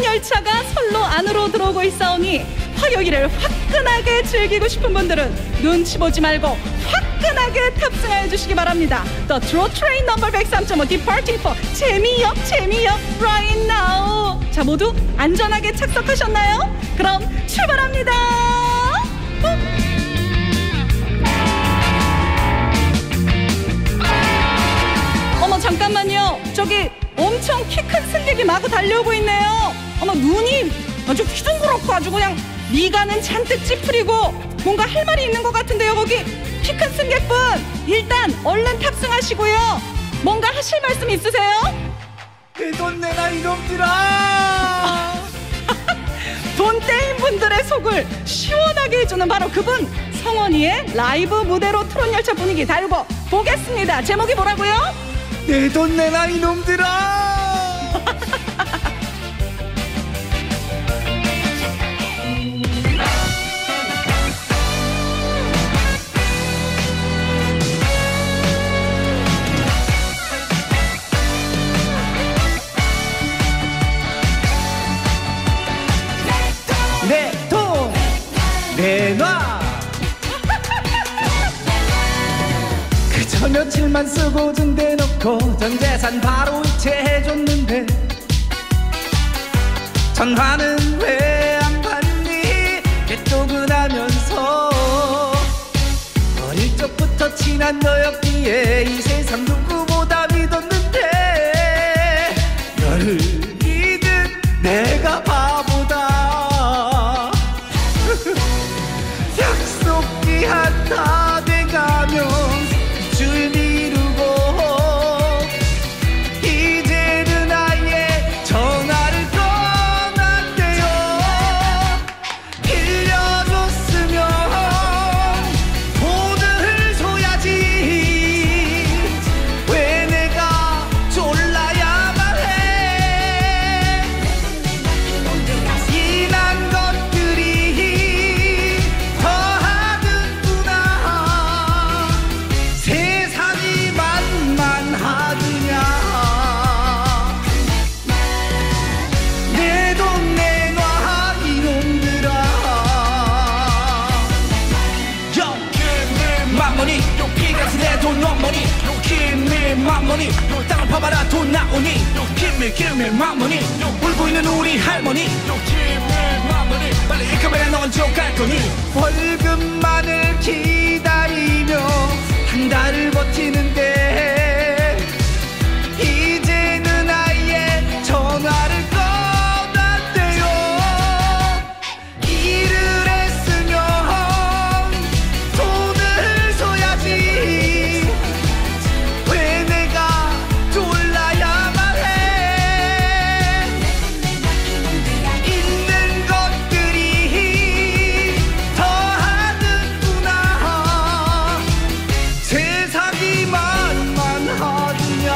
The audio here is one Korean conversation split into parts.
열차가 선로 안으로 들어오고 있사오니 화요일을 화끈하게 즐기고 싶은 분들은 눈치 보지 말고 화끈하게 탑승하여 주시기 바랍니다. The Through Train No. 103.5 Departing for 재미역 right now. 자, 모두 안전하게 착석하셨나요? 그럼 출발합니다. 어머, 잠깐만요. 저기 엄청 키 큰 승객이 마구 달려오고 있네요. 어머, 눈이 아주 휘둥그렇고 아주 그냥 미간은 잔뜩 찌푸리고 뭔가 할 말이 있는 것 같은데요. 거기 키 큰 승객분, 일단 얼른 탑승하시고요. 뭔가 하실 말씀 있으세요? 내 돈 내놔 이놈들아. 돈 떼인 분들의 속을 시원하게 해주는 바로 그분, 성원이의 라이브 무대로 트롯열차 분위기 달고 보겠습니다. 제목이 뭐라고요? 내 돈 내놔 이놈들아. 내 돈 내놔. 그저 며칠만 쓰고 준 대놓고 전 재산 바로 이체해줬는데 전화는 왜 안 받니? 개똥근하면서 어릴 적부터 친한 너였기에 이 세상 누구보다 믿었는데 너를 믿은 내가 바보다. 약속 기한 다 돼가면 줄 미루고 이제는 아예 전화를 떠났대요. 빌려줬으면 돈을 줘야지 왜 내가 졸라야만 해. 이난 것들이 더하는구나. 세상이 만만하느냐. 내 돈 내놔 이놈들아. Yo, give me my money. 요 피같은 내 돈 no money. 요 give me my money. 요 땅을 파봐라 돈 나오니. 요 give me my money. 요 울고 있는 우리 할머니. 요 give me my money. 빨리 이 카메라 넌 갈 거니. 월급만을 기다리며 한 달을 버티는데 이제는 아예 전화를 꺼놨대요. 일을 했으면 돈을 줘야지 왜 내가 졸라야만 해. 있는 것들이 더하는구나. 세상이 만만하느냐.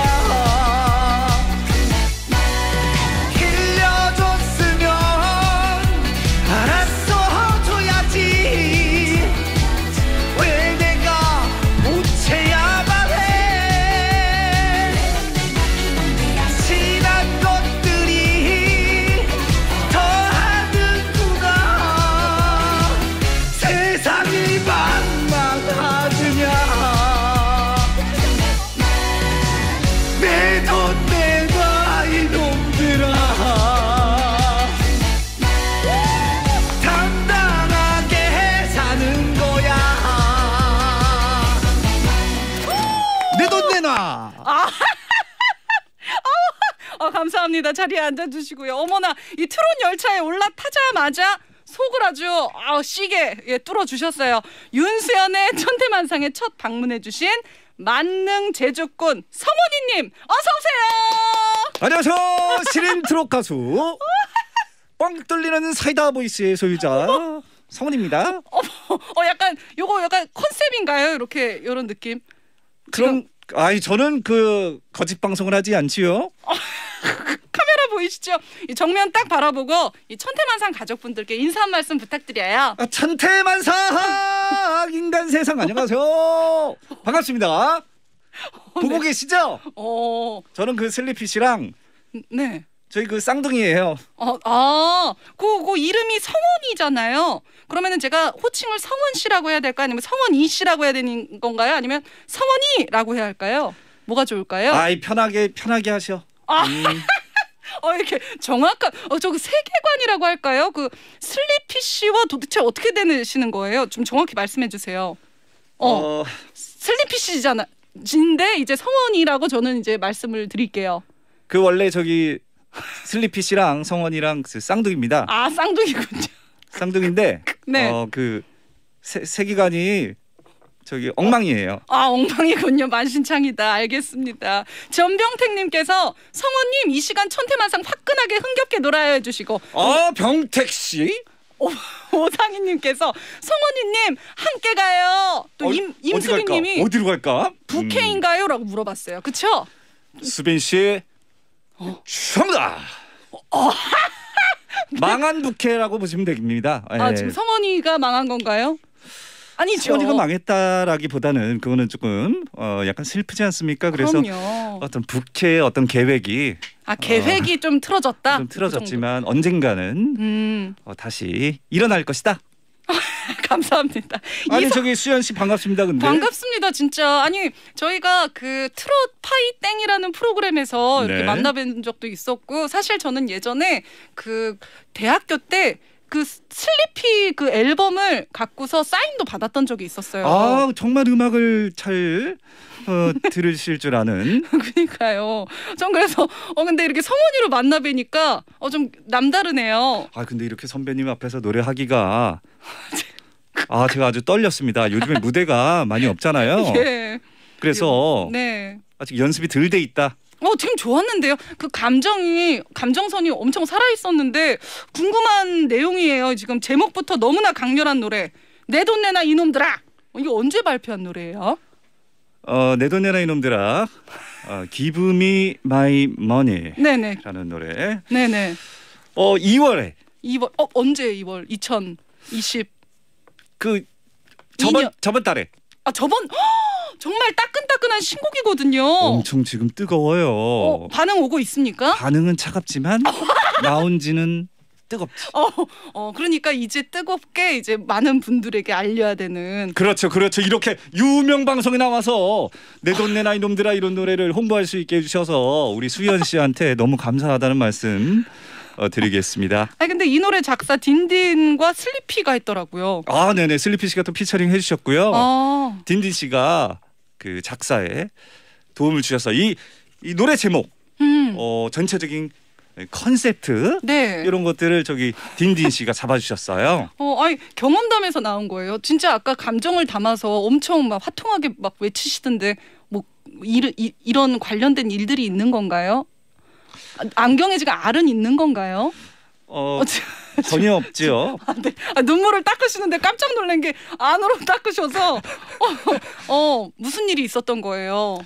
빌려줬으면 알았어 줘야지 왜 내가 묻혀야만 해. 친한 것들이 더하는구나. 세상이 만만하느냐. 내 돈 내놔 이놈들아. 당당하게 사는 거야. 내 돈 내놔. 감사합니다. 자리에 앉아주시고요. 어머나, 이 트롯 열차에 올라타자마자 속을 아주 시게 뚫어주셨어요. 윤수연의 천태만상에 첫 방문해주신 만능 제주꾼 성원이님, 어서오세요. 안녕하세요. 시린 트롯 가수 뻥 뚫리는 사이다 보이스의 소유자 성훈입니다. 약간 요거 약간 컨셉인가요? 이렇게 이런 느낌. 그럼 저는 그 거짓 방송을 하지 않지요. 카메라 보이시죠? 이 정면 딱 바라보고 이 천태만상 가족분들께 인사 한 말씀 부탁드려요. 천태만상 인간 세상 안녕하세요. 반갑습니다. 보고 계시죠? 저는 그 슬리피 씨랑 네. 저희 그 쌍둥이에요. 그 이름이 성원이잖아요. 그러면은 제가 호칭을 성원 씨라고 해야 될까 아니면 성원이 씨라고 해야 되는 건가요? 아니면 성원이라고 해야 할까요? 뭐가 좋을까요? 아이 편하게 하셔. 이렇게 정확한 저 그 세계관이라고 할까요? 그 슬리피 씨와 도대체 어떻게 되시는 거예요? 좀 정확히 말씀해 주세요. 슬리피 씨잖아. 진데 이제 성원이라고 저는 이제 말씀을 드릴게요. 그 원래 저기 슬리피 씨랑 성원이랑 그 쌍둥이입니다. 아, 쌍둥이군요. 쌍둥이인데 네. 그 세계관이 저기 엉망이에요. 엉망이군요. 만신창이다. 알겠습니다. 전병택님께서 성원님 이 시간 천태만상 화끈하게 흥겹게 놀아야 해주시고 병택 씨? 오상희님께서 성원이님 함께 가요. 또 임수빈님이 어디로 갈까? 부캐인가요? 라고 물어봤어요. 그쵸? 수빈 씨 정답. 망한 부캐라고 보시면 됩니다. 지금 성원이가 망한 건가요? 아니죠. 성원이가 망했다라기보다는 그거는 조금 약간 슬프지 않습니까? 그래서 그럼요. 어떤 부캐의 어떤 계획이 계획이 좀 틀어졌다. 좀 틀어졌지만 언젠가는 다시 일어날 것이다. 감사합니다. 아니 저기 수연 씨 반갑습니다. 근데 반갑습니다. 진짜 아니 저희가 그 트롯 파이땡이라는 프로그램에서 이렇게 만나뵌 적도 있었고 사실 저는 예전에 그 대학교 때 그 슬리피 그 앨범을 갖고서 사인도 받았던 적이 있었어요. 정말 음악을 잘 들으실 줄 아는. 그러니까요. 전 그래서 근데 이렇게 성원이로 만나 뵈니까 좀 남다르네요. 근데 이렇게 선배님 앞에서 노래하기가 제가 아주 떨렸습니다. 요즘에 무대가 많이 없잖아요. 예. 그래서 네. 아직 연습이 덜 돼 있다. 지금 좋았는데요. 그 감정선이 엄청 살아 있었는데 궁금한 내용이에요. 지금 제목부터 너무나 강렬한 노래. 내 돈 내놔 이놈들아. 이거 언제 발표한 노래예요? 내 돈 내놔 이놈들아. Give me my money. 네네. 라는 노래. 네네. 2월에. 2월. 언제 2월? 2020. 저번 달에. 정말 따끈따끈한 신곡이거든요. 엄청 지금 뜨거워요. 반응 오고 있습니까? 반응은 차갑지만 나온 지는 뜨겁지. 그러니까 이제 뜨겁게 이제 많은 분들에게 알려야 되는. 그렇죠. 이렇게 유명 방송에 나와서 내 돈 내놔 이놈들아 이런 노래를 홍보할 수 있게 해주셔서 우리 수연 씨한테 너무 감사하다는 말씀 드리겠습니다. 근데 이 노래 작사 딘딘과 슬리피가 했더라고요. 네네. 슬리피 씨가 또 피처링 해주셨고요. 딘딘 씨가 그 작사에 도움을 주셔서 이 노래 제목, 전체적인 컨셉트 이런 것들을 저기 딘딘 씨가 잡아주셨어요. 경험담에서 나온 거예요. 진짜 아까 감정을 담아서 엄청 막 화통하게 막 외치시던데 뭐 이런 관련된 일들이 있는 건가요? 안경에 지금 알은 있는 건가요? 전혀 없지요. 네. 눈물을 닦으시는데 깜짝 놀란 게 안으로 닦으셔서 무슨 일이 있었던 거예요?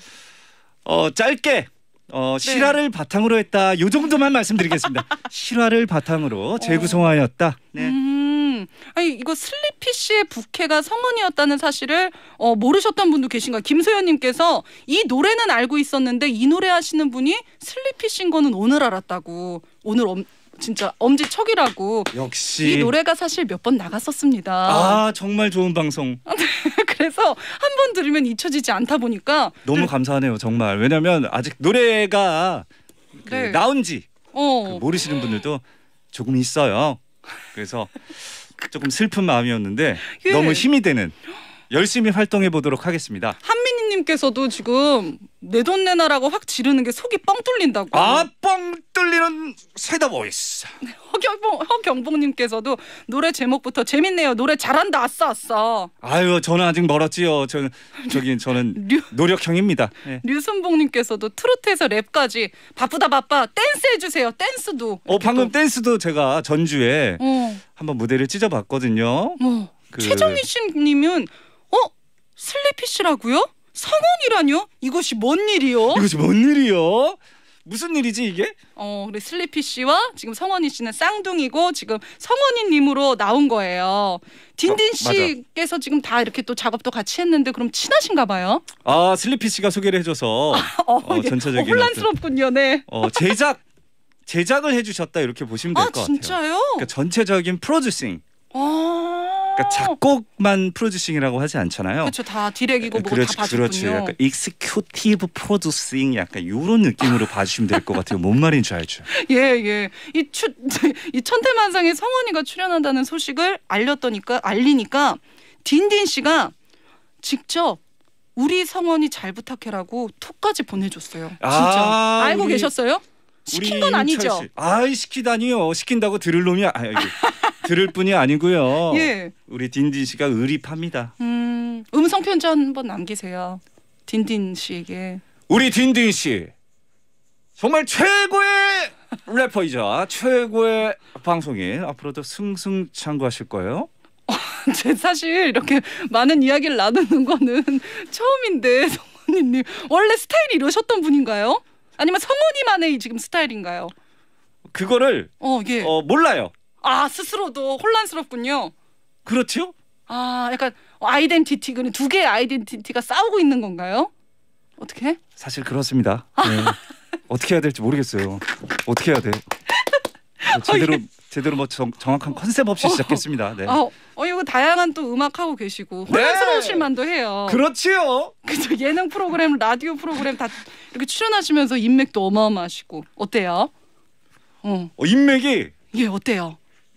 짧게 실화를 바탕으로 했다. 요 정도만 말씀드리겠습니다. 실화를 바탕으로 재구성하였다. 네. 이거 슬리피 씨의 부캐가 성원이었다는 사실을 모르셨던 분도 계신가요? 김소연님께서 이 노래는 알고 있었는데 이 노래 하시는 분이 슬리피 씨인 거는 오늘 알았다고. 오늘 진짜 엄지척이라고. 역시 이 노래가 사실 몇 번 나갔었습니다. 정말 좋은 방송. 그래서 한 번 들으면 잊혀지지 않다 보니까 너무 감사하네요. 정말. 왜냐하면 아직 노래가 나온 지 모르시는 분들도 조금 있어요. 그래서 조금 슬픈 마음이었는데 너무 힘이 되는 열심히 활동해 보도록 하겠습니다. 한민희님께서도 지금 내 돈 내놔라고 확 지르는 게 속이 뻥 뚫린다고. 뻥 뚫리는 세더 보이스. 허경봉님께서도 노래 제목부터 재밌네요. 노래 잘한다. 아싸. 저는 아직 멀었지요. 저는 노력형입니다. 네. 류순봉님께서도 트로트에서 랩까지 바빠 댄스 해주세요. 댄스도. 방금 댄스도 제가 전주에 한번 무대를 찢어봤거든요. 최정희씨님은 슬리피 씨라고요? 성원이라뇨? 이것이 뭔 일이요? 무슨 일이지 이게? 우리 슬리피 씨와 지금 성원이 씨는 쌍둥이고 지금 성원이님으로 나온 거예요. 딘딘 씨께서 지금 다 이렇게 또 작업도 같이 했는데 그럼 친하신가 봐요? 슬리피 씨가 소개를 해줘서 전체적인 혼란스럽군요. 네. 제작을 해주셨다 이렇게 보시면 될 것 같아요. 진짜요? 그러니까 전체적인 프로듀싱. 그러니까 작곡만 프로듀싱이라고 하지 않잖아요. 그렇죠. 다 디렉이고 뭐고 다 봐주군요. 그렇죠. 약간 익스큐티브 프로듀싱 약간 이런 느낌으로 봐주시면 될 것 같아요. 뭔 말인지 알죠? 예. 이 천태만상에 성원이가 출연한다는 소식을 알리니까 딘딘 씨가 직접 우리 성원이 잘 부탁해라고 톡까지 보내줬어요. 진짜. 알고 계셨어요? 시킨 건 아니죠? 시키다니요. 시킨다고 들을 놈이 들을 뿐이 아니고요. 예. 우리 딘딘 씨가 의리파입니다. 음성 편지 한번 남기세요. 딘딘 씨에게. 우리 딘딘 씨 정말 최고의 래퍼이자 최고의 방송인. 앞으로도 승승장구하실 거예요. 사실 이렇게 많은 이야기를 나누는 거는 처음인데 성원이님 원래 스타일이 이러셨던 분인가요? 아니면 성원이만의 지금 스타일인가요? 그거를 예. 몰라요. 스스로도 혼란스럽군요. 그렇죠? 약간 아이덴티티, 그냥 두 개의 아이덴티티가 싸우고 있는 건가요? 어떻게? 사실 그렇습니다. 네. 어떻게 해야 될지 모르겠어요. 어떻게 해야 돼요? 제대로 뭐 정확한 컨셉 없이 시작했습니다. 네. 이거 다양한 또 음악 하고 계시고 혼란스러우실 만도 해요. 그렇지요. 그죠. 예능 프로그램, 라디오 프로그램 다 이렇게 출연하시면서 인맥도 어마어마하시고 어때요? 인맥이 어때요?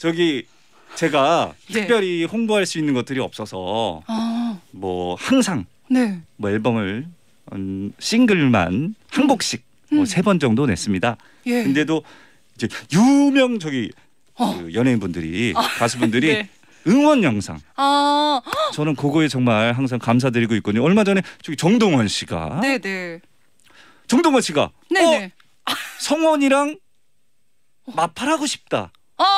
제가 특별히 홍보할 수 있는 것들이 없어서 뭐 항상 뭐 앨범을 싱글만 한 곡씩 뭐 3번 정도 냈습니다. 근데도 이제 유명 그 연예인분들이 가수분들이 네. 응원 영상 저는 그거에 정말 항상 감사드리고 있거든요. 얼마 전에 정동원 씨가 성원이랑 마팔하고 싶다.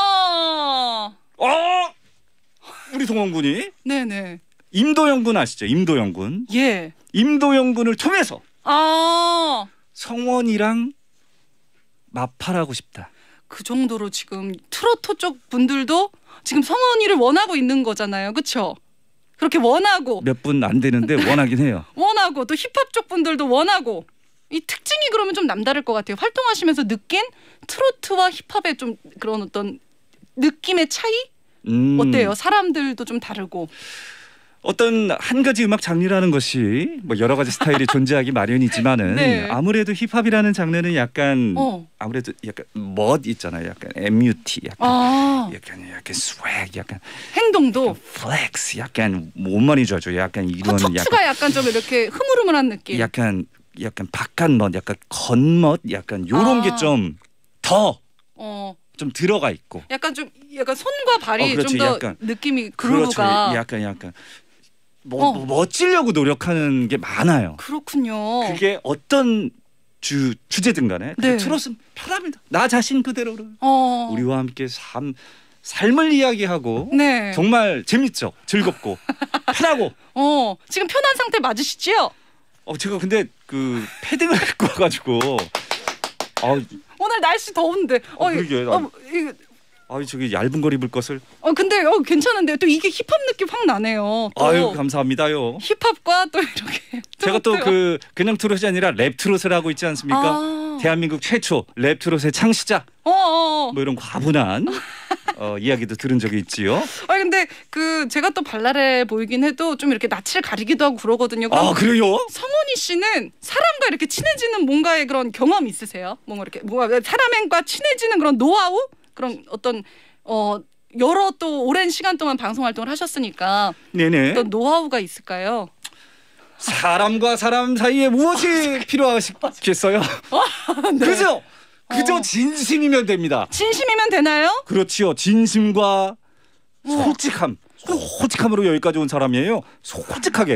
우리 동원 군이 임도영 군 아시죠? 임도영 군. 임도영 군을 통해서 성원이랑 마팔하고 싶다. 그 정도로 지금 트로트 쪽 분들도 지금 성원이를 원하고 있는 거잖아요. 그렇죠? 그렇게 원하고 몇 분 안 되는데 원하긴 해요. 원하고 또 힙합 쪽 분들도 원하고 이 특징이 그러면 좀 남다를 것 같아요. 활동하시면서 느낀 트로트와 힙합의 좀 그런 어떤 느낌의 차이? 어때요? 사람들도 좀 다르고. 어떤 한 가지 음악 장르라는 것이 뭐 여러 가지 스타일이 존재하기 마련이지만은 아무래도 힙합이라는 장르는 약간 아무래도 약간 멋 있잖아요. 약간 MUT, 약간 스웩, 약간 행동도 플렉스, 약간 뭔 말인지 알죠? 약간 이런 척추가 약간 좀 이렇게 흐물흐물한 느낌. 약간 바깥멋, 약간 겉멋, 약간 요런 게 좀 더 좀 들어가 있고. 약간 손과 발이 좀 더 느낌이 그루브가. 약간 멋지려고 노력하는 게 많아요. 그렇군요. 그게 어떤 주제든 간에 트롯은 편합니다. 나 자신 그대로를 우리와 함께 삶을 이야기하고 정말 재밌죠. 즐겁고 편하고. 지금 편한 상태 맞으시지요? 제가 근데 그 패딩을 입고 와가지고 오늘 날씨 더운데 저기 얇은 걸 입을 것을. 근데 괜찮은데요. 또 이게 힙합 느낌 확 나네요. 아유 감사합니다요. 힙합과 또 이렇게 제가 또 그냥 트롯이 아니라 랩 트롯을 하고 있지 않습니까? 대한민국 최초 랩 트롯의 창시자. 뭐 이런 과분한 이야기도 들은 적이 있지요. 근데 제가 또 발랄해 보이긴 해도 좀 이렇게 낯을 가리기도 하고 그러거든요. 그래요? 성원이 씨는 사람과 이렇게 친해지는 뭔가의 그런 경험 있으세요? 뭔가 사람과 친해지는 그런 노하우? 그런 어떤 여러 또 오랜 시간 동안 방송 활동을 하셨으니까 어떤 노하우가 있을까요? 사람과 사람 사이에 무엇이 필요하시겠어요? 그죠? 그저 진심이면 됩니다. 진심이면 되나요? 그렇지요. 진심과 솔직함으로 여기까지 온 사람이에요. 솔직하게.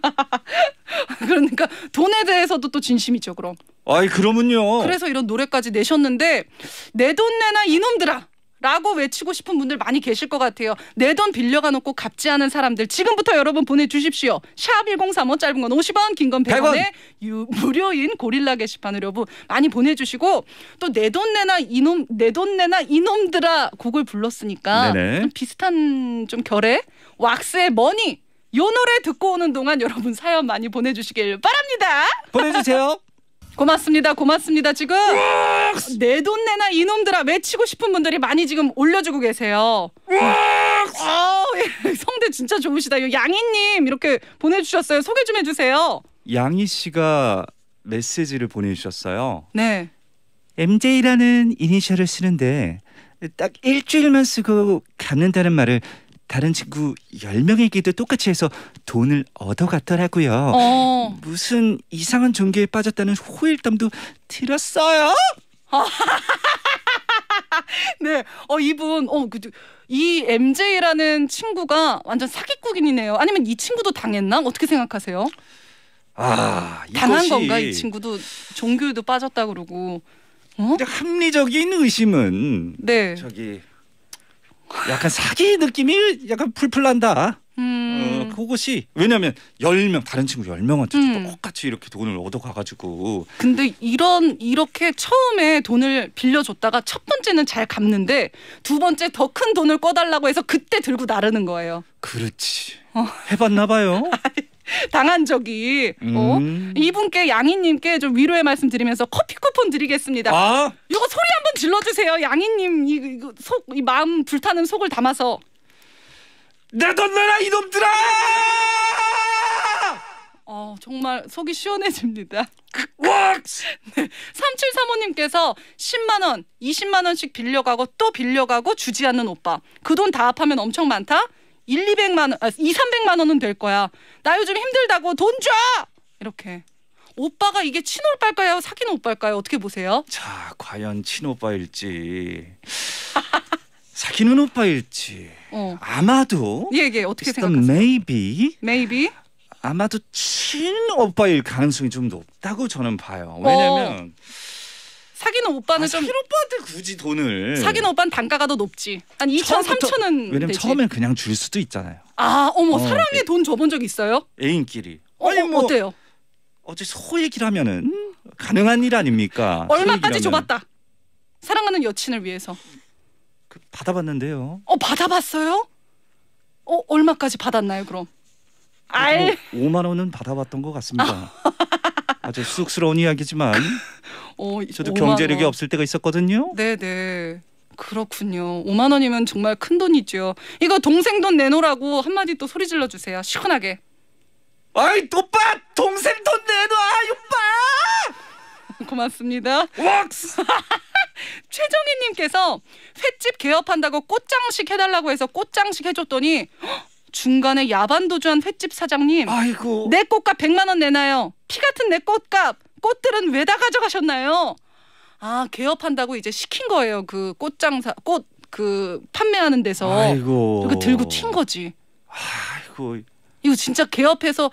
그러니까 돈에 대해서도 또 진심이죠. 그럼. 그러면요. 그래서 이런 노래까지 내셨는데 내 돈 내놔 이놈들아 라고 외치고 싶은 분들 많이 계실 것 같아요. 내 돈 빌려가 놓고 갚지 않은 사람들 지금부터 여러분 보내주십시오. 샵 1035 짧은 건 50원 긴 건 100원에 무료인 고릴라 게시판으로 많이 보내주시고 또 내 돈 내놔 이놈들아 곡을 불렀으니까 좀 비슷한 좀 결의 왁스의 머니 요 노래 듣고 오는 동안 여러분 사연 많이 보내주시길 바랍니다. 보내주세요. 고맙습니다. 고맙습니다. 지금 내 돈 내놔 이놈들아 외치고 싶은 분들이 많이 지금 올려주고 계세요. 성대 진짜 좋으시다. 양희님 이렇게 보내주셨어요. 소개 좀 해주세요. 양희 씨가 메시지를 보내주셨어요. 네. MJ라는 이니셜을 쓰는데 딱 일주일만 쓰고 갚는다는 말을 다른 친구 10명에게도 똑같이 해서 돈을 얻어갔더라고요. 무슨 이상한 종교에 빠졌다는 호일담도 들었어요? 네, 이분 이 MJ라는 친구가 완전 사기꾼이네요. 아니면 이 친구도 당했나? 어떻게 생각하세요? 당한 건가? 이 친구도 종교에도 빠졌다 그러고. 합리적인 의심은 네. 저기 약간 사기 느낌이 약간 풀풀 난다. 그것이 왜냐면 10명 다른 친구 10명한테 똑같이 이렇게 돈을 얻어가가지고. 근데 이렇게 처음에 돈을 빌려줬다가 첫 번째는 잘 갚는데 두 번째 더 큰 돈을 꿔달라고 해서 그때 들고 나르는 거예요. 그렇지. 해봤나 봐요. 당한 적이. 이분께 양희님께 좀 위로의 말씀 드리면서 커피 쿠폰 드리겠습니다. 이거 소리 한번 질러주세요. 양희님 이 마음 불타는 속을 담아서. 내 돈 내라 이놈들아! 정말 속이 시원해집니다. 네, 3735님께서 10만 원, 20만 원씩 빌려가고 또 빌려가고 주지 않는 오빠. 그 돈 다 합하면 엄청 많다? 200만 원, 300만 원은 될 거야. 나 요즘 힘들다고 돈 줘! 이렇게. 오빠가 이게 친오빠일까요? 사귀는 오빠일까요? 어떻게 보세요? 자, 과연 친오빠일지 사귀는 오빠일지 아마도 예, 어떻게 생각하세요? Maybe 아마도 친오빠일 가능성이 좀 높다고 저는 봐요. 왜냐면 사귀는 오빠는 좀 사귀는 오빠한테 굳이 돈을 사귀는 오빠는 단가가 더 높지. 한 2천, 3천은 왜냐면 되지. 처음엔 그냥 줄 수도 있잖아요. 사랑에 돈 줘본 적 있어요? 애인끼리. 어때요? 어째 소 얘기를 하면은 가능한 일 아닙니까? 얼마까지 줘봤다. 사랑하는 여친을 위해서. 받아봤는데요. 받아봤어요? 얼마까지 받았나요 그럼? 5만 원은 받아봤던 것 같습니다. 아주 쑥스러운 이야기지만 저도 경제력이 없을 때가 있었거든요. 네네. 그렇군요. 5만 원이면 정말 큰 돈이죠. 이거 동생 돈 내놓으라고 한마디 또 소리 질러주세요. 시원하게. 아이 오빠 동생 돈 내놔 오빠. 고맙습니다. 왁스. 최정희님께서 횟집 개업한다고 꽃장식 해달라고 해서 꽃장식 해줬더니 중간에 야반 도주한 횟집 사장님. 아이고. 내 꽃값 100만 원 내놔요. 피 같은 내 꽃값. 꽃들은 왜 다 가져가셨나요? 개업한다고 이제 시킨 거예요. 그 꽃장사 꽃 판매하는 데서. 아이고. 이렇게 들고 튄 거지. 아이고. 이거 진짜 개업해서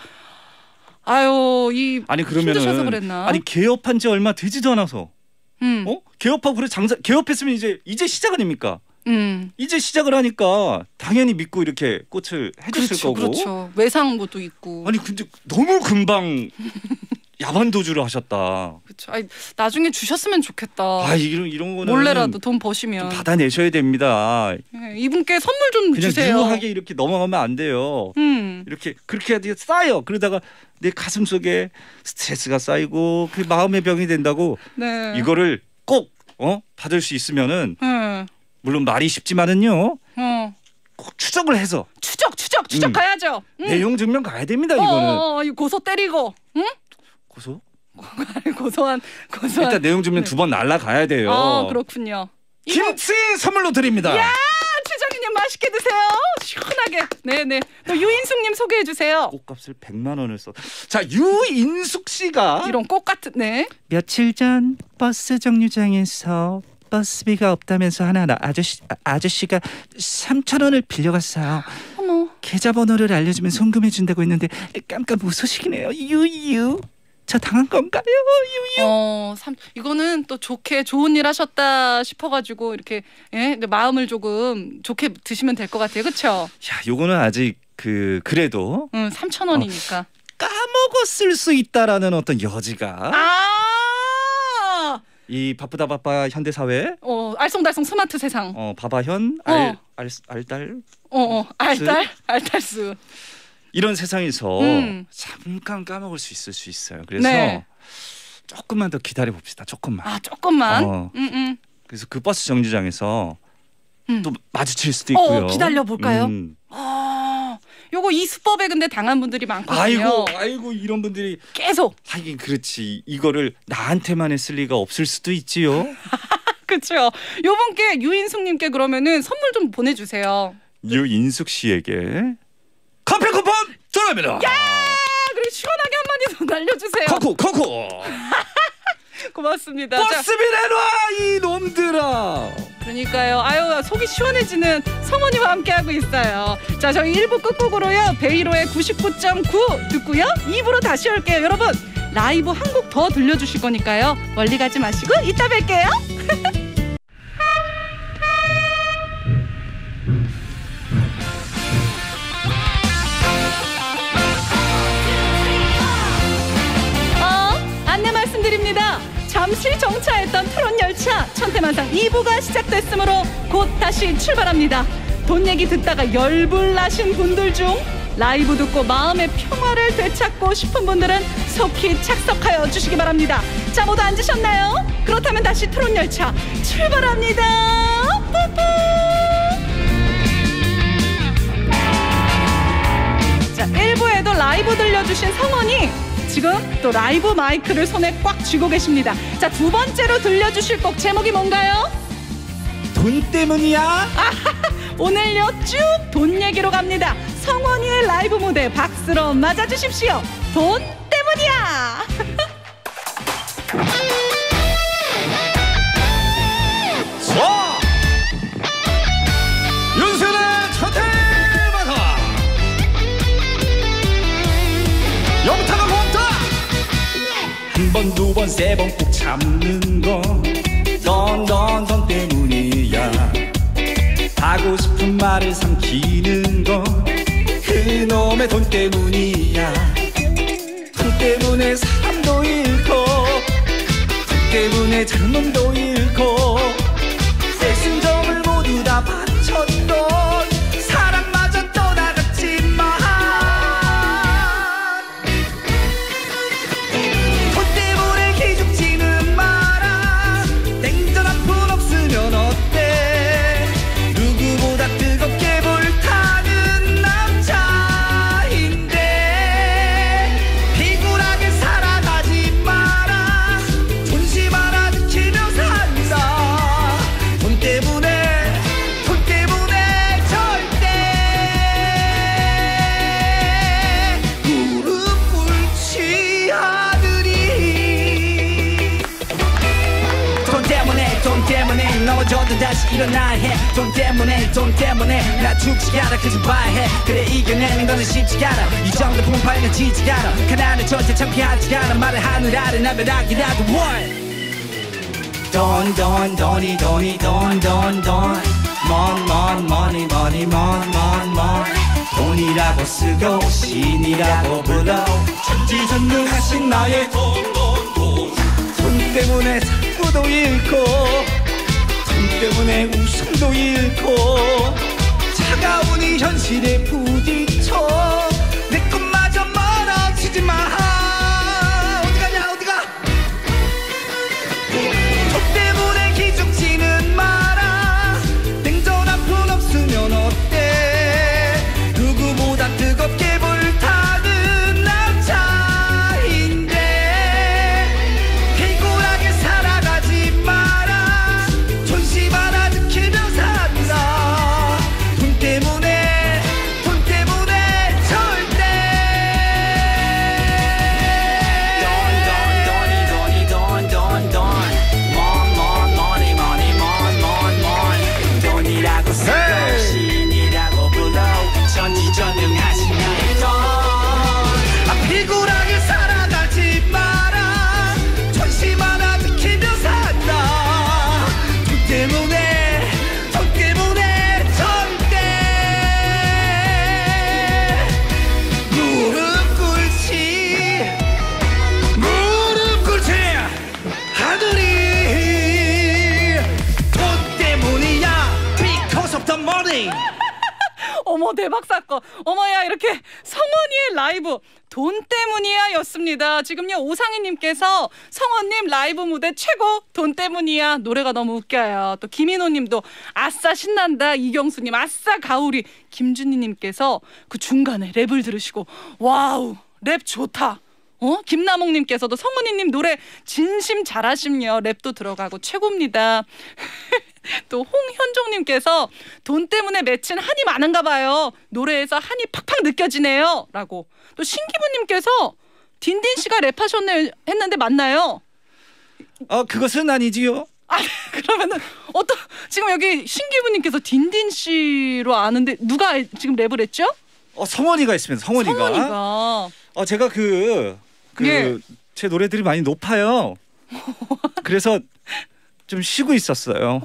아니 그러면은 힘드셔서 그랬나? 아니 개업한 지 얼마 되지도 않아서. 개업하고 그래 개업했으면 이제 시작 아닙니까? 이제 시작을 하니까 당연히 믿고 이렇게 꽃을 해줬을 거고. 그렇죠. 외상도 있고. 아니 근데 너무 금방 야반 도주를 하셨다. 그렇죠. 나중에 주셨으면 좋겠다. 이런 거는 몰래라도 돈 버시면 받아내셔야 됩니다. 네, 이분께 선물 좀 그냥 주세요. 유하게 이렇게 넘어가면 안 돼요. 이렇게 그렇게 해야 쌓여. 그러다가 내 가슴 속에 스트레스가 쌓이고 그 마음의 병이 된다고. 네. 이거를 꼭 받을 수 있으면은 물론 말이 쉽지만은요. 꼭 추적을 해서 추적 가야죠. 내용 증명 가야 됩니다. 이거는. 이 고소 때리고. 고소? 고소한. 일단 내용 증명 2번 날라가야 돼요. 그렇군요. 김치 선물로 드립니다. 야, 최정희님 맛있게 드세요. 시원하게. 네네. 또 유인숙님 소개해 주세요. 꽃값을 100만 원을 써. 자, 유인숙 씨가 이런 꽃 같은. 네. 며칠 전 버스 정류장에서 버스비가 없다면서 하나 아저씨가 3,000원을 빌려갔어요. 어머. 계좌번호를 알려주면 송금해 준다고 했는데 깜깜 무소식이네요. 유유. 저 당한 건가요? 유유. 이거는 또 좋은 일 하셨다 싶어가지고 이렇게 마음을 조금 좋게 드시면 될 것 같아요. 그렇죠? 야, 요거는 아직 그래도 3,000원이니까 까먹었을 수 있다라는 어떤 여지가. 이 바쁘다 바빠 현대 사회. 알쏭달쏭 스마트 세상. 바바현 알달. 알달스. 이런 세상에서 잠깐 까먹을 수 있을 수 있어요. 그래서 네. 조금만 더 기다려 봅시다. 조금만. 아 조금만. 그래서 그 버스 정류장에서 또 마주칠 수도 있고요. 기다려 볼까요? 요거 이 수법에 근데 당한 분들이 많거든요. 아이고 이런 분들이 계속. 하긴 그렇지. 이거를 나한테만 했을 리가 없을 수도 있지요. 그렇죠. 요분께 유인숙님께 그러면은 선물 좀 보내주세요. 유인숙 씨에게 커피 쿠폰 전합니다. 야, 그리고 시원하게 한마디 더 날려주세요. 커쿠. 고맙습니다. 버스비 내놔 이 놈들아. 그러니까요. 아유 속이 시원해지는 성원이와 함께하고 있어요. 자 저희 1부 끝곡으로요. 베이로의 99.9 듣고요. 2부로 다시 올게요. 여러분 라이브 한 곡 더 들려주실 거니까요. 멀리 가지 마시고 이따 뵐게요. 안내 말씀드립니다. 잠시 정차했던 트롯 열차 천태만상 2부가 시작됐으므로 곧 다시 출발합니다. 돈 얘기 듣다가 열불 나신 분들 중 라이브 듣고 마음의 평화를 되찾고 싶은 분들은 속히 착석하여 주시기 바랍니다. 자 모두 앉으셨나요? 그렇다면 다시 트롯 열차 출발합니다. 뿌뿌. 자 1부에도 라이브 들려주신 성원이 지금 또 라이브 마이크를 손에 꽉 쥐고 계십니다. 자, 두 번째로 들려주실 곡 제목이 뭔가요? 돈 때문이야? 오늘요 쭉 돈 얘기로 갑니다. 성원이의 라이브 무대 박수로 맞아주십시오. 돈 때문이야. 자, 윤수는 천태만상 영타가 공타 한 번, 두 번, 세 번 꼭 참는 거 돈 때문이야. 하고 싶은 말을 삼키는 거 그놈의 돈 때문이야. 돈 때문에 사람도 잃고 돈 때문에 젊음도 잃고 내 심정을 모두 다 바쳤던 사랑마저 떠나갔지만 돈 때문에 기죽지는 마라. 냉전 한 푼 없으면 어때? 누구보다 뜨겁게 불타는 남자인데 비굴하게 살아가지 마라. 존심 하나 지키며 산다. 돈 때문에 절대 무릎 꿇지 않으리. 돈 때문에 넘어져도 다시 일어나야 해. 돈 때문에 나 죽지 않아 그저 봐야 해. 그래 이겨내는 거는 쉽지 않아. 이 정도 풍파에는 지지 않아. 가난을 절대 참기하지 않아. 말을 하늘 아래 나벼락이라도 원. 돈이 돈이라고 쓰고 신이라고 불러. 천지전능하신 나의 돈 때문에 상부도 잃고 돈 때문에 웃음도 잃고 차가운 이 현실에 부딪혀 내 꿈마저 멀어지지 마. 어디가 돈 때문에 기죽지는 마라. 냉전 한 푼 없으면 어때? 누구보다 뜨겁게 불타는 남자인데 비굴하게 살아가지 마라. 존심 하나 지키며 산다. 돈 때문에 어머 대박 사건. 어머야 이렇게 성원이의 라이브 돈 때문이야 였습니다. 지금요 오상희님께서 성원님 라이브 무대 최고 돈 때문이야 노래가 너무 웃겨요. 또 김인호님도 아싸 신난다. 이경수님 아싸 가오리. 김준희님께서 그 중간에 랩을 들으시고 와우 랩 좋다. 김나몽님께서도 성훈이님 노래 진심 잘하심요. 랩도 들어가고 최고입니다. 또 홍현종님께서 돈 때문에 맺힌 한이 많은가 봐요. 노래에서 한이 팍팍 느껴지네요. 라고. 또 신기부님께서 딘딘 씨가 랩하셨네 했는데 맞나요? 그것은 아니지요. 그러면은 지금 여기 신기부님께서 딘딘 씨로 아는데 누가 지금 랩을 했죠? 성원이가 있습니다. 성원이가. 제가 제 노래들이 많이 높아요. 그래서 좀 쉬고 있었어요.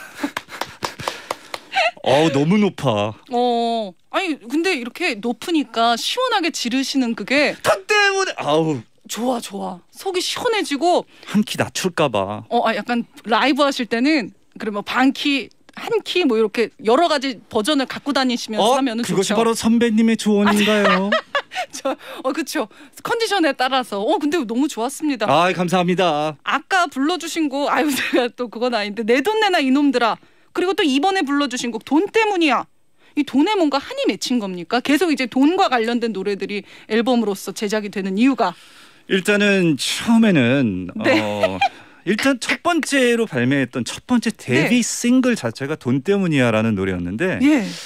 너무 높아. 아니 근데 이렇게 높으니까 시원하게 지르시는 그게 돈 때문에 좋아. 속이 시원해지고 한 키 낮출까 봐. 약간 라이브 하실 때는 그러면 반키 한 키 뭐 이렇게 여러 가지 버전을 갖고 다니시면서 하면은 그것이 좋죠. 바로 선배님의 조언인가요? 그렇죠. 컨디션에 따라서. 근데 너무 좋았습니다. 감사합니다. 아까 불러주신 곡 제가 또 그건 아닌데 내 돈 내놔 이놈들아. 그리고 또 이번에 불러주신 곡 돈 때문이야. 이 돈에 뭔가 한이 맺힌 겁니까? 계속 이제 돈과 관련된 노래들이 앨범으로서 제작이 되는 이유가? 일단은 처음에는 네. 일단 첫 번째로 발매했던 첫 번째 데뷔 싱글 자체가 돈 때문이야라는 노래였는데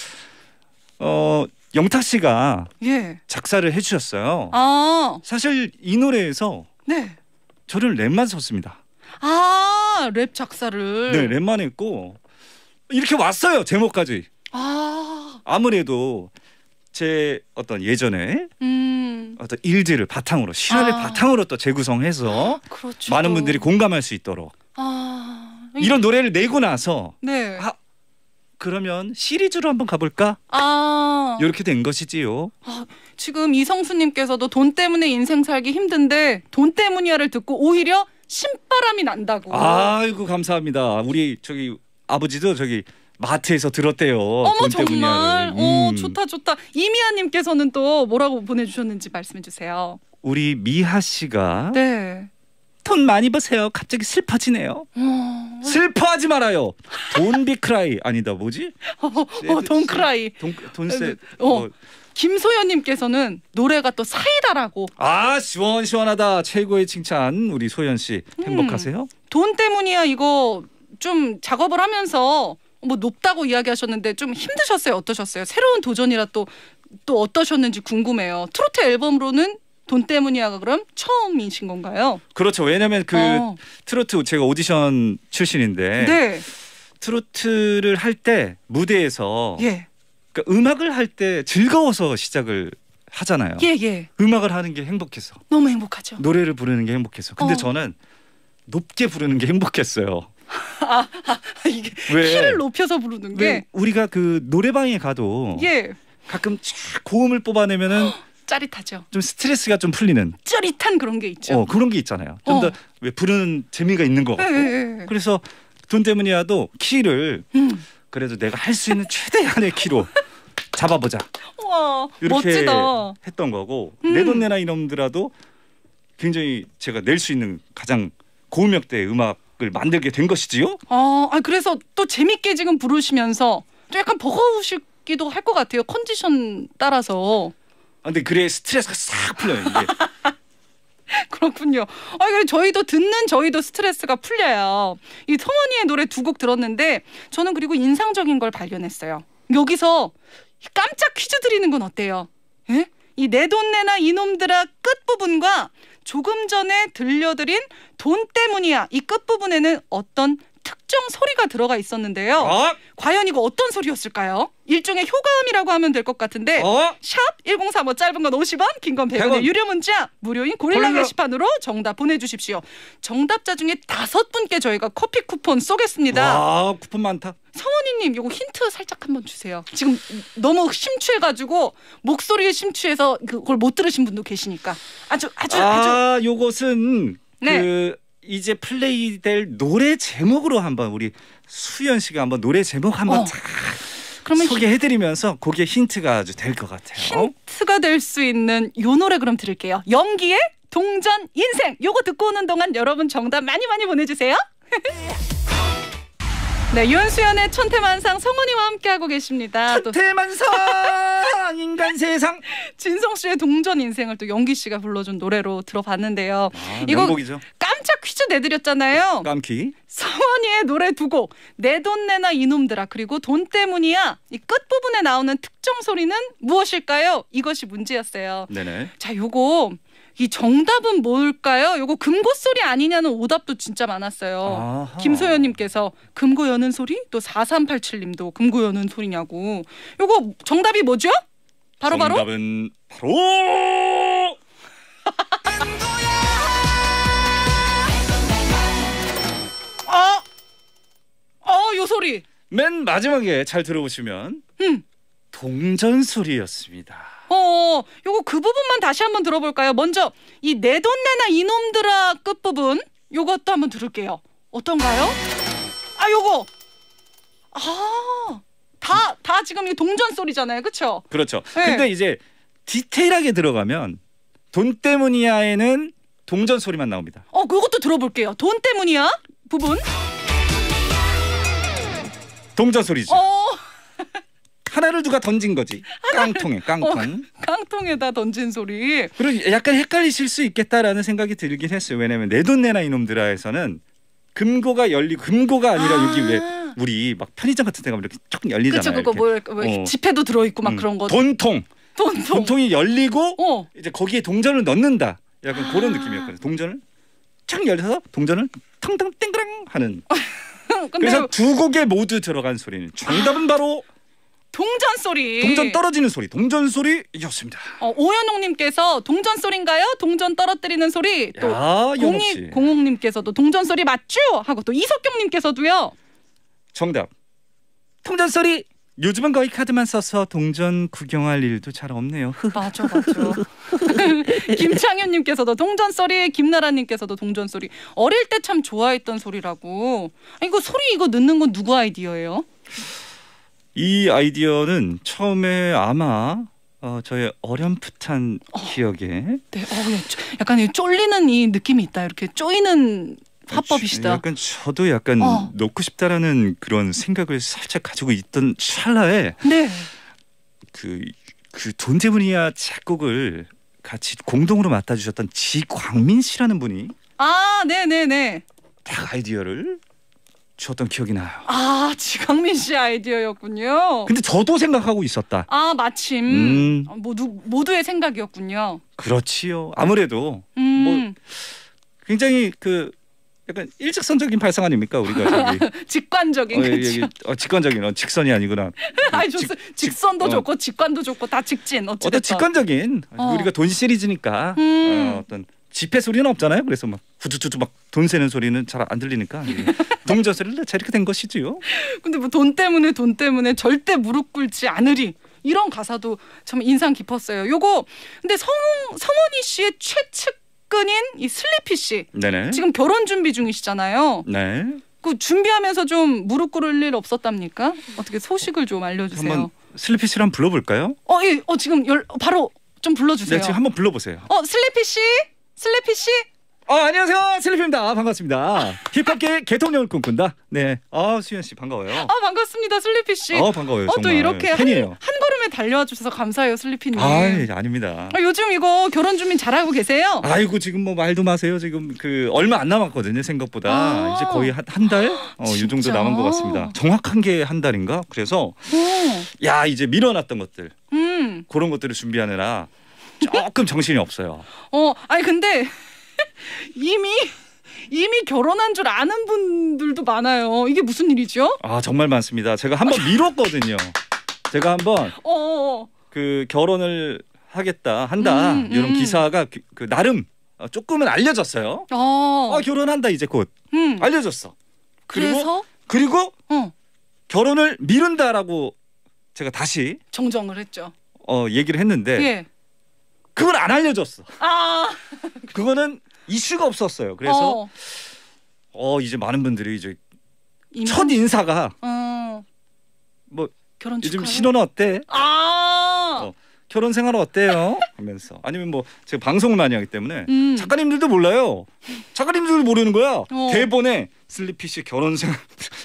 영탁 씨가 작사를 해주셨어요. 사실 이 노래에서 저는 랩만 썼습니다. 랩 작사를. 네, 랩만 했고 이렇게 왔어요 제목까지. 아무래도 제 어떤 예전에 어떤 일들을 바탕으로 실화를 바탕으로 또 재구성해서 그렇죠. 많은 분들이 공감할 수 있도록 이런 노래를 내고 나서 그러면 시리즈로 한번 가볼까? 이렇게 된 것이지요. 지금 이성수님께서도 돈 때문에 인생 살기 힘든데 돈 때문이야를 듣고 오히려 신바람이 난다고. 아이고 감사합니다. 우리 아버지도 마트에서 들었대요. 어머 정말. 좋다. 이미아님께서는 또 뭐라고 보내주셨는지 말씀해 주세요. 우리 미하 씨가 돈 많이 버세요. 갑자기 슬퍼지네요. 슬퍼하지 말아요. Don't be cry. 아니다 뭐지? Don't cry. 돈세. 김소연님께서는 노래가 또 사이다라고. 시원하다. 최고의 칭찬. 우리 소연 씨 행복하세요? 돈 때문이야 이거 좀 작업을 하면서 높다고 이야기하셨는데 좀 힘드셨어요? 어떠셨어요? 새로운 도전이라 또 어떠셨는지 궁금해요. 트로트 앨범으로는 돈 때문이야가 그럼 처음이신 건가요? 그렇죠. 왜냐하면 트로트 제가 오디션 출신인데 트로트를 할 때 무대에서 그러니까 음악을 할 때 즐거워서 시작을 하잖아요. 음악을 하는 게 행복해서. 너무 행복하죠. 노래를 부르는 게 행복해서. 근데 저는 높게 부르는 게 행복했어요. 이게 키를 높여서 부르는 게 우리가 노래방에 가도 가끔 쫙 고음을 뽑아내면은 짜릿하죠. 좀 스트레스가 좀 풀리는 짜릿한 그런 게 있죠. 그런 게 있잖아요. 좀 더 부르는 재미가 있는 것 같고. 그래서 돈 때문이야도 키를 그래도 내가 할 수 있는 최대한의 키로 잡아보자. 와, 이렇게 멋지다. 했던 거고 내 돈 내놔 이놈들아도 굉장히 제가 낼 수 있는 가장 고음역대의 음악을 만들게 된 것이지요. 그래서 또 재밌게 지금 부르시면서 좀 약간 버거우시기도 할 것 같아요. 컨디션 따라서. 근데 그래 스트레스가 싹 풀려요 이게. 그렇군요. 저희도 저희도 스트레스가 풀려요. 이 성원이의 노래 두 곡 들었는데 저는 그리고 인상적인 걸 발견했어요. 여기서 깜짝 퀴즈 드리는 건 어때요? 이 내 돈 내놔 이놈들아 끝부분과 조금 전에 들려드린 돈 때문이야 이 끝부분에는 어떤 특정 소리가 들어가 있었는데요. 과연 이거 어떤 소리였을까요? 일종의 효과음이라고 하면 될 것 같은데 샵 1035 짧은 건 50원 긴 건 100원의 유료 문자 무료인 고릴라 게시판으로 정답 보내주십시오. 정답자 중에 5분께 저희가 커피 쿠폰 쏘겠습니다. 와 쿠폰 많다. 성원이님 이거 힌트 살짝 한번 주세요. 지금 너무 심취해가지고 목소리에 심취해서 그걸 못 들으신 분도 계시니까 아주 요것은 이제 플레이될 노래 제목으로 한번 우리 수연 씨가 한번 노래 제목 한번 그러면 소개해드리면서 그게 힌트가 아주 될 것 같아요. 힌트가 될 수 있는 요 노래 그럼 들을게요. 영기의 동전 인생. 요거 듣고 오는 동안 여러분 정답 많이 보내주세요. 네, 윤수연의 천태만상 성원이와 함께하고 계십니다. 천태만상 인간 세상. 진성 씨의 동전 인생을 또 영기 씨가 불러준 노래로 들어봤는데요. 이거 명곡이죠. 깜짝 퀴즈 내드렸잖아요. 깜키. 성원이의 노래 두 곡, 내 돈 내놔 이놈들아, 그리고 돈 때문이야. 이 끝부분에 나오는 특정 소리는 무엇일까요? 이것이 문제였어요. 네네. 자, 요거 이 정답은 뭘까요? 요거 금고 소리 아니냐는 오답도 진짜 많았어요. 아하. 김소연님께서 금고 여는 소리, 또 4387님도 금고 여는 소리냐고. 요거 정답이 뭐죠? 바로 정답은 바로 요 소리. 맨 마지막에 잘 들어보시면 동전 소리였습니다. 요거 그 부분만 다시 한번 들어볼까요? 먼저 이 내 돈 내놔 이놈들아 끝부분 요것도 한번 들을게요. 어떤가요? 요거 다 지금 이 동전 소리잖아요, 그렇죠? 그렇죠. 네. 근데 이제 디테일하게 들어가면 돈 때문이야에는 동전 소리만 나옵니다. 그것도 들어볼게요. 돈 때문이야 부분. 동전 소리죠. 하나를 누가 던진 거지. 깡통에 깡통. 깡통에다 던진 소리. 그리고 약간 헷갈리실 수 있겠다라는 생각이 들긴 했어요. 왜냐면 내 돈 내놔 이놈들아에서는 금고가 열리고 금고가 아니라 여기 왜 우리 막 편의점 같은 데 가면 이렇게 쭉 열리잖아요. 그쵸, 그거 뭐 지폐도 들어있고 막 그런 거. 돈통이 열리고 이제 거기에 동전을 넣는다. 약간 그런 느낌이었거든요. 동전을 쫙 열려서 동전을 텅텅 땡그랑 하는. 그래서 두 곡에 모두 들어간 소리는 정답은 바로 동전 소리. 동전 떨어지는 소리. 동전 소리였습니다. 오연옥님께서 동전 소리인가요? 동전 떨어뜨리는 소리. 또 0206님께서도 동전 소리 맞죠? 하고 또 이석경님께서도요. 정답. 동전 소리. 요즘은 거의 카드만 써서 동전 구경할 일도 잘 없네요. 맞아. 김창현님께서도 동전 소리, 김나라님께서도 동전 소리. 어릴 때 참 좋아했던 소리라고. 이거 소리 이거 넣는 건 누구 아이디어예요? 이 아이디어는 처음에 아마 저의 어렴풋한 기억에 약간 쫄리는 이 느낌이 있다. 이렇게 쪼이는 화법이시다. 약간 저도 약간 넣고 싶다라는 그런 생각을 살짝 가지고 있던 찰나에 그 돈 때문이야 작곡을 같이 공동으로 맡아주셨던 지광민 씨라는 분이 네네네 딱 아이디어를 주었던 기억이 나요. 지광민 씨 아이디어였군요. 근데 저도 생각하고 있었다. 마침 모두의 생각이었군요. 그렇지요. 아무래도 뭐 굉장히 약간 일직선적인 발상 아닙니까 우리가 저기. 직관적인 그렇죠. 직관적인 직선이 아니구나. 직선도 좋고 직관도 좋고 다 직진 어쨌든 직관적인 우리가 돈 시리즈니까 어떤 지폐 소리는 없잖아요. 그래서 막 후두두두 막 돈 세는 소리는 잘 안 들리니까 동전 소리를 이렇게 된 것이지요. 근데 뭐 돈 때문에 절대 무릎 꿇지 않으리 이런 가사도 참 인상 깊었어요. 요거 근데 성원이 씨의 최측근인 이 슬리피 씨 네네. 지금 결혼 준비 중이시잖아요. 네. 그 준비하면서 좀 무릎 ቁ를 일 없었답니까? 어떻게 소식을 좀 알려주세요. 한번 슬리피 씨를 한번 불러볼까요? 예. 지금 바로 좀 불러주세요. 네, 지금 한번 불러보세요. 슬리피 씨. 안녕하세요. 슬리피입니다. 반갑습니다. 힙합계 개통령을 꿈꾼다. 네. 수연 씨 반가워요. 반갑습니다. 슬리피 씨. 반가워요. 정말. 또 이렇게 팬이에요. 한 걸음에 달려와 주셔서 감사해요, 슬리피님. 아닙니다. 요즘 이거 결혼 준비 잘하고 계세요? 아이고 지금 뭐 말도 마세요. 지금 얼마 안 남았거든요. 생각보다. 이제 거의 한 달? 이 정도 남은 것 같습니다. 정확한 게 한 달인가? 그래서 이제 미뤄놨던 것들. 그런 것들을 준비하느라 조금 정신이 없어요. 근데 이미 결혼한 줄 아는 분들도 많아요. 이게 무슨 일이죠? 정말 많습니다. 제가 한번 미뤘거든요. 제가 한번 결혼을 하겠다 이런 기사가 나름 조금은 알려졌어요. 결혼한다 이제 곧 알려졌어. 그리고 결혼을 미룬다라고 제가 다시 정정을 했죠. 얘기를 했는데 그걸 안 알려줬어. 그거는 이슈가 없었어요. 그래서 이제 많은 분들이 이제 첫 인사가 뭐 결혼 축하. 요즘 신혼은 어때? 아. 결혼 생활 어때요? 하면서 아니면 뭐 제가 방송을 많이 하기 때문에 작가님들도 몰라요. 작가님들도 모르는 거야. 대본에 슬리피 씨 결혼 생활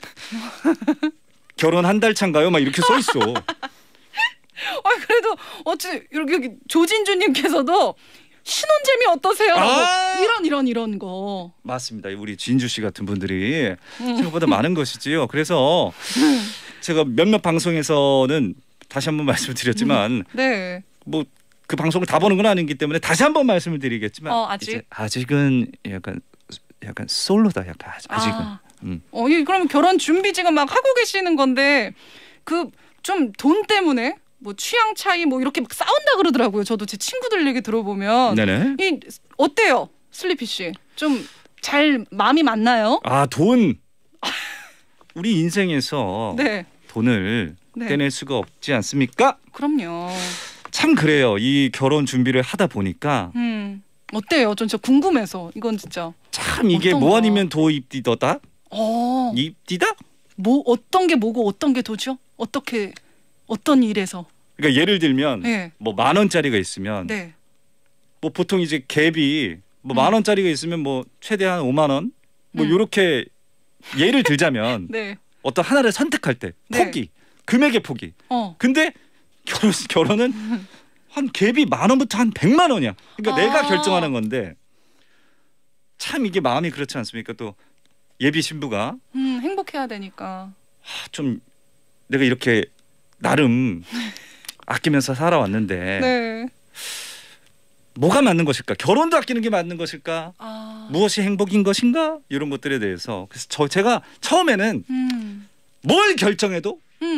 결혼 한 달 차인가요? 막 이렇게 써 있어. 아 그래도 어찌 여기 조진주님께서도 신혼재미 어떠세요? 이런 거. 맞습니다. 우리 진주 씨 같은 분들이 생각보다 많은 것이지요. 그래서 제가 몇몇 방송에서는 다시 한번 말씀을 드렸지만 네. 뭐 그 방송을 다 보는 건 아니기 때문에 다시 한번 말씀을 드리겠지만 아직은 약간 솔로다. 약간 아직은. 그럼 결혼 준비 지금 막 하고 계시는 건데 그 좀 돈 때문에 뭐 취향 차이 뭐 이렇게 막 싸운다 그러더라고요. 저도 제 친구들 얘기 들어보면. 네네. 어때요, 슬리피 씨? 좀 잘 마음이 맞나요? 돈. 우리 인생에서 네. 돈을 떼낼 수가 없지 않습니까? 그럼요. 참 그래요. 이 결혼 준비를 하다 보니까 어때요? 전 진짜 궁금해서 이건 진짜. 참 이게 뭐 아니면 도 입디더다? 입디다? 뭐 어떤 게 뭐고 어떤 게 도죠? 어떤 일에서? 그러니까 예를 들면 뭐 10,000원짜리가 있으면 뭐 보통 이제 갭이 뭐 10,000원짜리가 있으면 뭐 최대한 5만 원 뭐 요렇게 예를 들자면 어떤 하나를 선택할 때 포기 금액의 포기. 근데 결혼은 한 갭이 10,000원부터 한 1,000,000 원이야. 그러니까 내가 결정하는 건데 참 이게 마음이 그렇지 않습니까? 또 예비 신부가 행복해야 되니까 좀 내가 이렇게 나름 아끼면서 살아왔는데 뭐가 맞는 것일까? 결혼도 아끼는 게 맞는 것일까? 무엇이 행복인 것인가? 이런 것들에 대해서 그래서 제가 처음에는 뭘 결정해도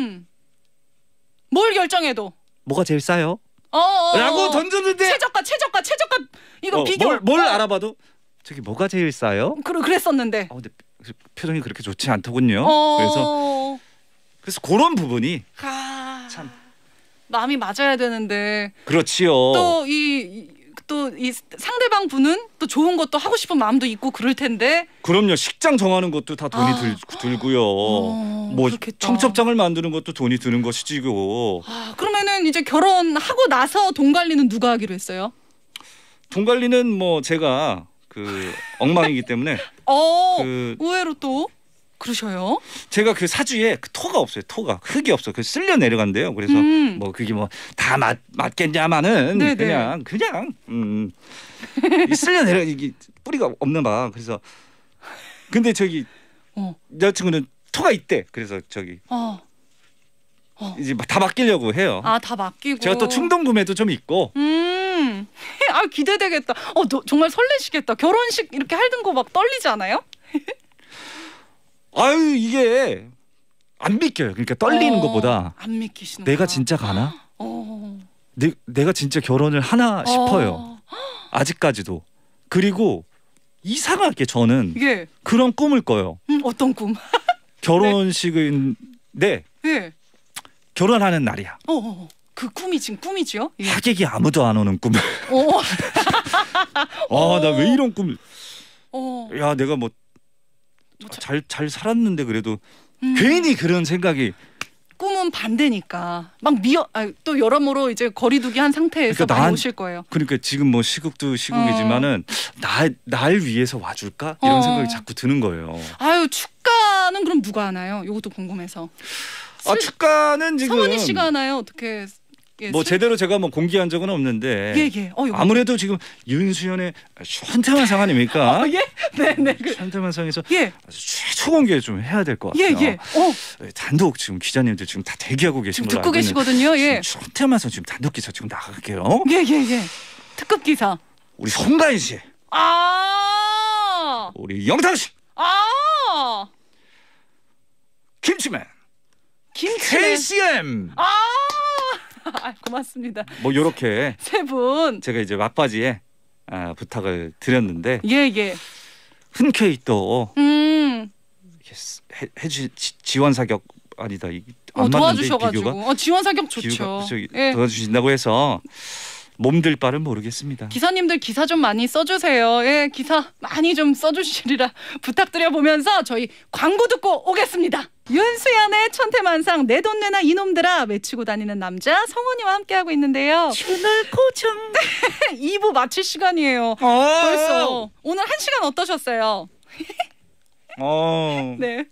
뭐가 제일 싸요? 라고 던졌는데 최저가 이거 비교 뭘 알아봐도 저기 뭐가 제일 싸요? 그랬었는데 근데 표정이 그렇게 좋지 않더군요. 그래서 그런 부분이 참 마음이 맞아야 되는데 그렇지요. 또 이 상대방 분은 또 좋은 것도 하고 싶은 마음도 있고 그럴 텐데. 그럼요. 식장 정하는 것도 다 돈이 들고요. 뭐 그렇겠다. 청첩장을 만드는 것도 돈이 드는 것이지고. 그러면은 이제 결혼하고 나서 돈 관리는 누가 하기로 했어요? 돈 관리는 뭐 제가 엉망이기 때문에. 의외로 또 그러셔요? 제가 그 사주에 토가 없어요. 토가 흙이 없어. 쓸려 내려간대요. 그래서 뭐 그게 뭐 다 맞겠냐마는 그냥 쓸려 내려 이게 뿌리가 없는 봐. 그래서 근데 저기 여자친구는 토가 있대. 그래서 저기 이제 다 맡기려고 해요. 다 맡기고. 제가 또 충동 구매도 좀 있고. 기대되겠다. 정말 설레시겠다. 결혼식 이렇게 할든 거 막 떨리지 않아요? 이게 안 믿겨요. 그러니까 떨리는 것보다 안 믿기시는 내가 진짜 가나? 내가 진짜 결혼을 하나 싶어요. 아직까지도. 그리고 이상하게 저는 그런 꿈을 꿔요. 어떤 꿈? 결혼식인데 결혼하는 날이야. 그 꿈이 지금 꿈이지요? 하객이 아무도 안 오는 꿈. 나 왜 이런 꿈을? 야, 내가 뭐 잘 살았는데 그래도 괜히 그런 생각이. 꿈은 반대니까 막 또 여러모로 이제 거리두기 한 상태에서 많이 오실 거예요. 그러니까 지금 뭐 시국도 시국이지만은 날 위해서 와줄까 이런 생각이 자꾸 드는 거예요. 축가는 그럼 누가 하나요? 이것도 궁금해서. 축가는 지금 성원이 씨가 하나요? 어떻게? 뭐 제대로 제가 뭐 공개한 적은 없는데 아무래도 지금 윤수연의 현태만상 아닙니까? 네네. 현태만상에서 아주 최초 공개 좀 해야 될 것 같아요. 단독 지금 기자님들 지금 다 대기하고 계신 걸로 듣고 계시거든요. 현태만상 지금 단독 기사 지금 나갈게요. 특급 기사. 우리 송가인 씨. 우리 영탁 씨. 김치맨. KCM. 고맙습니다. 뭐 요렇게 세 분 제가 이제 막바지에 부탁을 드렸는데 흔쾌히 또 지원 사격 아니다. 안 도와주셔가지고 지원 사격 좋죠. 도와주신다고 해서 몸들 바를 모르겠습니다. 기사님들 기사 좀 많이 써주세요. 예, 기사 많이 좀 써주시리라 부탁드려 보면서 저희 광고 듣고 오겠습니다. 윤수연의 천태만상 내 돈 내놔 이놈들아 외치고 다니는 남자 성훈이와 함께하고 있는데요. 채널 고정. 2부 마칠 시간이에요. 벌써 오늘 1시간 어떠셨어요? 네.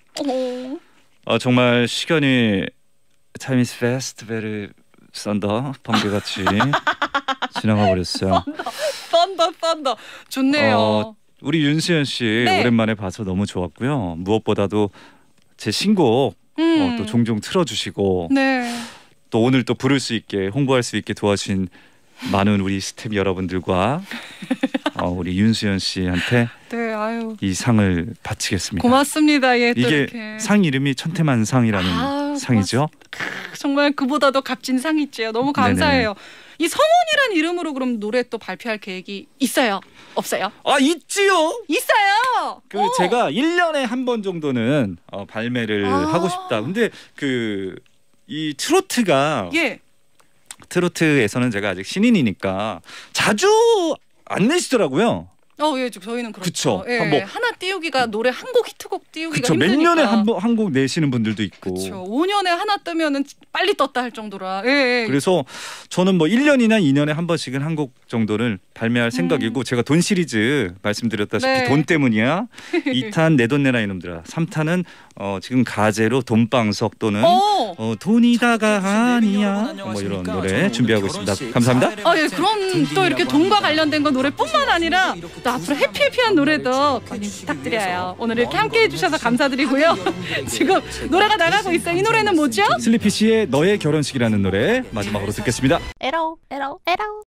정말 시간이 Time is fast, very 썬더 번개같이 지나가 버렸어요. 썬더 좋네요. 우리 윤수연 씨 네. 오랜만에 봐서 너무 좋았고요. 무엇보다도 제 신곡 또 종종 틀어주시고 네. 또 오늘 또 부를 수 있게 홍보할 수 있게 도와주신 많은 우리 스태프 여러분들과 우리 윤수연 씨한테 네, 아유. 이 상을 바치겠습니다. 고맙습니다. 예, 또 이게 이렇게. 상 이름이 천태만상이라는 상이죠. 정말 그보다도 값진 상이지요. 너무 감사해요. 네네. 이 성훈이란 이름으로 그럼 노래 또 발표할 계획이 있어요? 없어요? 있지요. 있어요. 제가 1년에 한 번 정도는 발매를 하고 싶다. 근데 이 트로트가 트로트에서는 제가 아직 신인이니까 자주 안 내시더라고요. 예, 저희는 그렇죠. 그쵸. 예, 하나 띄우기가 노래 한 곡 히트곡 띄우기가 힘드니까. 몇 년에 한 곡 내시는 분들도 있고. 그렇죠. 5년에 하나 뜨면은 빨리 떴다 할 정도라. 예. 그래서 저는 뭐 1년이나 2년에 한 번씩은 한 곡 정도를 발매할 생각이고 제가 돈 시리즈 말씀드렸다시피 돈 때문이야. 2탄 내 돈 내놔 이놈들아. 3탄은 지금 가제로 돈방석 또는 돈이다가 아니야. 뭐 이런 노래 준비하고 있습니다. 감사합니다. 예, 그럼 또 이렇게 돈과 관련된 거 노래뿐만 아니라 또 앞으로 해피해피한 노래도 괜히 부탁드려요. 오늘 이렇게 함께해 주셔서 감사드리고요. 지금 노래가 나가고 있어요. 이 노래는 뭐죠? 슬리피 씨의 너의 결혼식이라는 노래 마지막으로 듣겠습니다. 에라오